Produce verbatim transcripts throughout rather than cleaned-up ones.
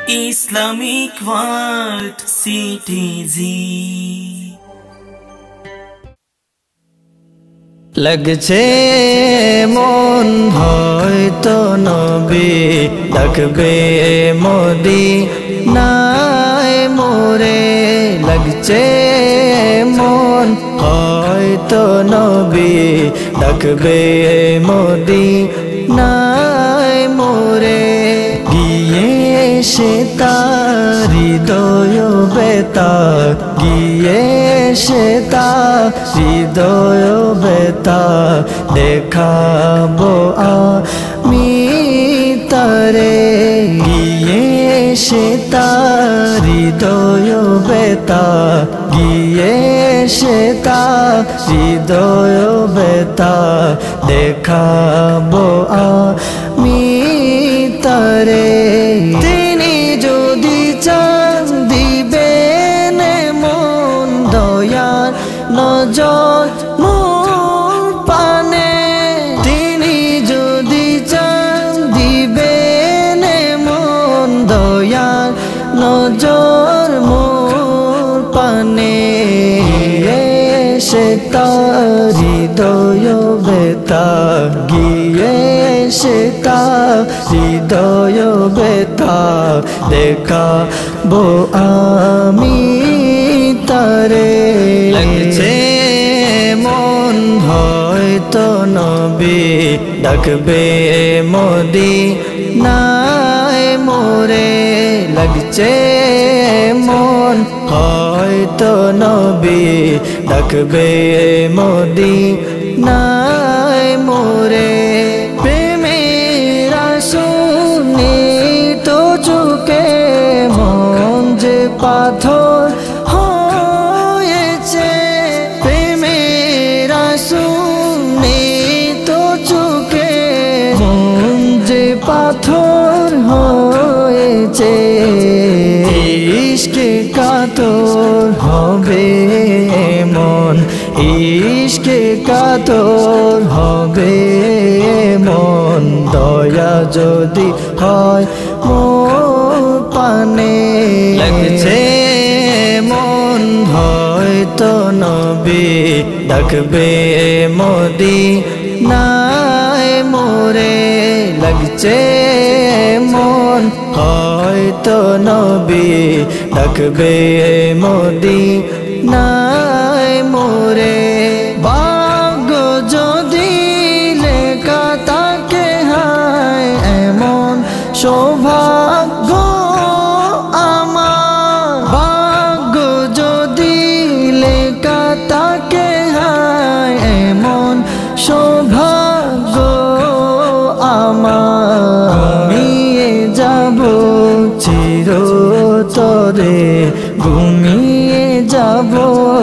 Islamic World C T Z लगছে মন হয়তো নবী ডাকবে মদিনায় মোরে লাগছে মন হয়তো নবী ডাকবে মদিনায় মোরে গিয়ে সে তার হৃদয় বেতা গিয়ে সে তার হৃদয় বেতা দেখাবো আমি তারে গিয়ে সে তার হৃদয় বেতা গিয়ে সে তার হৃদয় বেতা দেখাবো আমি তারে তিনি যদি চান দিবেন মন দয়ার নজর মোর পানে তিনি যদি চান দিবেন মন দয়ার নজর মোর পানে সে তার হৃদয় বেতা গিয়ে সে তার হৃদয় বেতা দেখাবো আমি তারে লাগছে মন হয়তো নবী ডাকবে মদিনায় মোরে লাগছে মন হয়তো নবী ডাকবে মদিনায় মোরে প্রেমের শুনি তো চুকে মন যে পাথর হয়েছে প্রেমের শুনি তো চুকে মন যে পাথর হয়েছে ইশকে কাতর হবে মন ইশকে কাতর হবে মন দয়া যদি হয় মোর পানে লাগছে মন হয়তো নবী ডাকবে মদিনায় মোরে লাগছে মন হয়তো নবী ডাকবে মদিনায় মোরে ভাগ্য যদি লেখা তাকে হায় এমন সৌভাগ্য আমার ভাগ্য যদি লেখা তাকে হায় এমন সৌভাগ্য আমার ঘুমিয়ে যাব চিরতরে ঘুমিয়ে যাব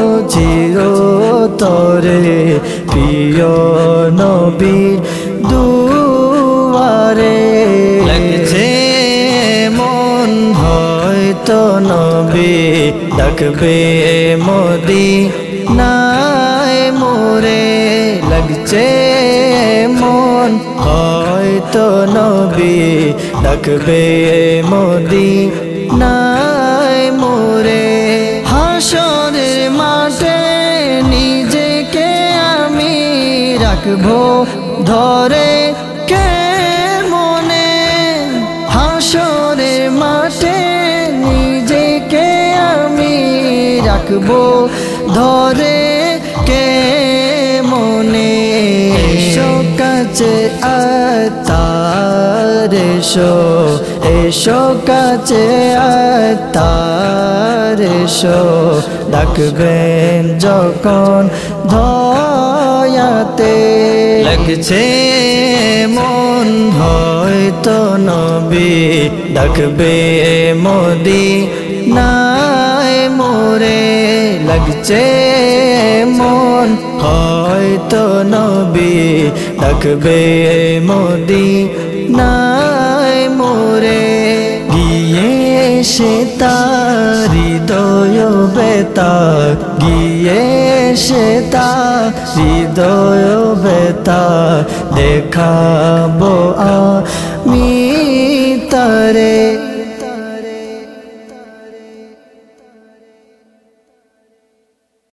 চিরতরে প্রিয় নবীর দুয়ারে লাগছে মন হয়তো নবী ডাকবে মদিনায় মোরে লাগছে মন হয়তো নবী ডাকবে মদিনায় মোরে হাসরের মাঠে নিজেকে আমি রাখবো ধরে কে মনে হাসরের মাঠে নিজেকে আমি রাখবো ধরে কে মনে এসো কাছে আতার এসো এসো কাছে আতার এসো ডাকবেন যখন ধয়াতে লাগছে মন হয়তো নবী ডাকবে মদিনায় মোরে লাগছে মন হয়তো নবী ডাকবে মদিনায় মোরে গিয়ে সে তার হৃদয় বেতা গিয়ে সে তার হৃদয় বেতা দেখাবো আমি তারে